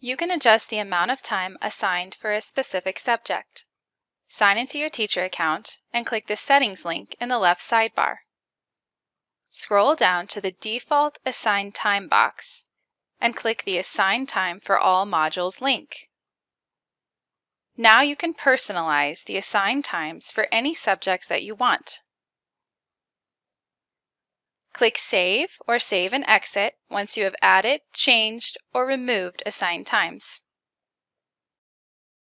You can adjust the amount of time assigned for a specific subject. Sign into your teacher account and click the Settings link in the left sidebar. Scroll down to the default Assigned Time box and click the Assign Time for All Modules link. Now you can personalize the assigned times for any subjects that you want. Click Save or Save and Exit once you have added, changed, or removed assigned times.